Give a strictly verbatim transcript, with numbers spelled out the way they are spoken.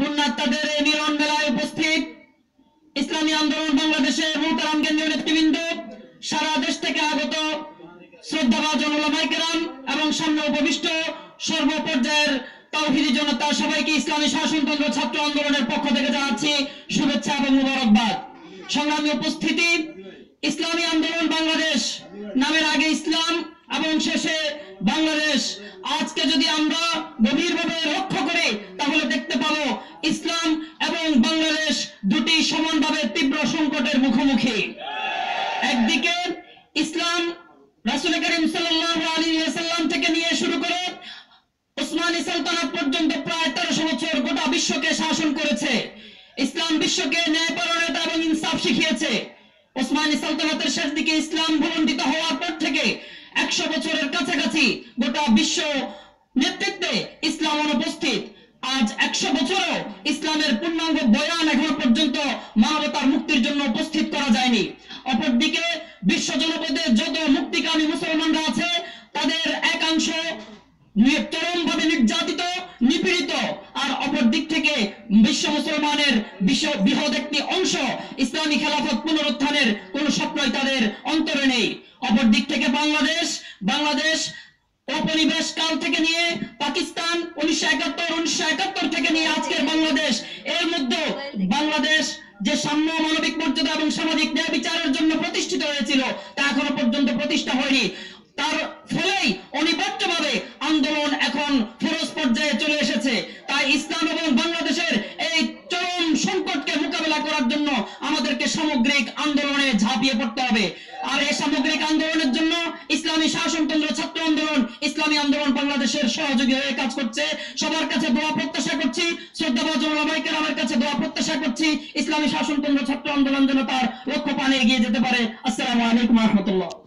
পুণ্যাত্মাদের এই মিলন মেলায় উপস্থিত ইসলামী আন্দোলন বাংলাদেশের মোহতারাম কেন্দ্রীয় নেতৃবৃন্দ, সারা দেশ থেকে আগত শ্রদ্ধাভাজন উলামায়ে কেরাম এবং সামনে উপবিষ্ট সর্বপর্যায়ের তাওহীদি জনতা, সবাইকে ইসলামী শাসনতন্ত্র ছাত্র আন্দোলনের পক্ষ থেকে জানাচ্ছি শুভেচ্ছা এবং মুবারকবাদ। সংগ্রামী উপস্থিতি, ইসলামী আন্দোলন বাংলাদেশ নামের আগে ইসলাম এবং শেষে বাংলাদেশ। আজকে যদি আমরা গভীরভাবে লক্ষ্য করি তাহলে দেখতে পাবো ইসলাম এবং বাংলাদেশ দুটি সমানভাবে তীব্র সংকটের মুখোমুখি। একদিকে ইসলাম রাসূল করিম সাল্লাল্লাহু আলাইহি ওয়াসাল্লাম থেকে নিয়ে শুরু করে উসমানী সালতানাত পর্যন্ত প্রায় তেরোশো বছর গোটা বিশ্বকে শাসন করেছে। ইসলাম বিশ্বকে ন্যায়পরায়ণতা এবং ইনসাফ শিখিয়েছে। উসমানী সালতানাতের শেষ দিকে ইসলাম ভূলণ্ঠিত হওয়ার পর থেকে একশো বছরের কাছাকাছি গোটা বিশ্ব নেতৃত্বে ইসলাম অনুপস্থিত। আজ একশো বছরও ইসলামের পূর্ণাঙ্গ বয়ান এখনো পর্যন্ত মানবতার মুক্তির জন্য উপস্থিত করা যায়নি। অপরদিকে বিশ্ব জনপদে যত মুক্তিকামী মুসলমানরা আছে তাদের একাংশ চরমভাবে নির্যাতিত, নিপীড়িত, আর অপর দিক থেকে বিশ্ব মুসলমানের বিশ্ব বৃহৎ একটি অংশ ইসলামী খেলাফত পুনরুত্থানের কোন স্বপ্নই তাদের অন্তরে নেই। অপর দিক থেকে বাংলাদেশ বাংলাদেশ উপনিবেশ কাল থেকে নিয়ে পাকিস্তান উনিশশো একাত্তর উনিশশো একাত্তর থেকে নিয়ে আজকের বাংলাদেশ, এর মধ্যে বাংলাদেশ যে সাম্য, মানবিক মর্যাদা এবং সামাজিক ন্যায় বিচারের জন্য প্রতিষ্ঠিত হয়েছিল তা এখনো পর্যন্ত প্রতিষ্ঠা হয়নি। তার ফলেই অনিবার্যভাবে আন্দোলন এখন ফরজ পর্যায়ে চলে এসেছে। তাই ইসলাম এবং বাংলাদেশের এই চরম সংকটকে মোকাবেলা করার জন্য আমাদেরকে সামগ্রিক আন্দোলনে ঝাঁপিয়ে পড়তে হবে। আর এই সামগ্রিক আন্দোলনের জন্য ইসলামী শাসনতন্ত্র ছাত্র আন্দোলন, ইসলামী আন্দোলন বাংলাদেশের সহযোগী হয়ে কাজ করছে। সবার কাছে দোয়া প্রত্যাশা করছি, শ্রদ্ধাভাজন উলামায়ে কেরামের কাছে দোয়া প্রত্যাশা করছি, ইসলামী শাসনতন্ত্র ছাত্র আন্দোলন যেন তার লক্ষ্য পানে এগিয়ে যেতে পারে। আসসালামু আলাইকুম ওয়া রাহমাতুল্লাহ।